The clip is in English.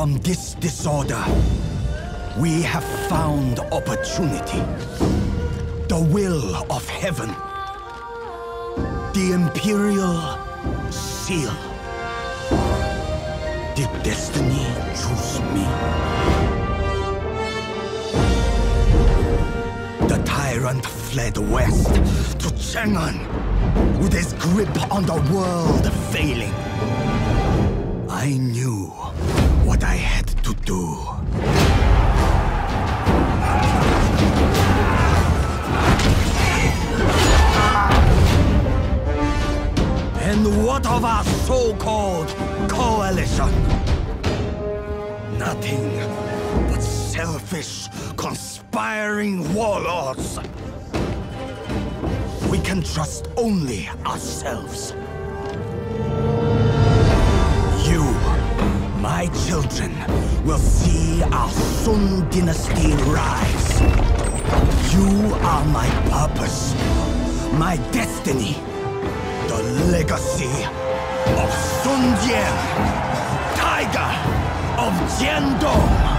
From this disorder, we have found opportunity. The will of heaven. The imperial seal. Did destiny choose me? The tyrant fled west to Chang'an, with his grip on the world failing. I knew what I had to do. And what of our so-called coalition? Nothing but selfish, conspiring warlords. We can trust only ourselves. You, my children, will see our Sun dynasty rise. You are my purpose, my destiny, the legacy of Sun Jian, Tiger of Jiandong.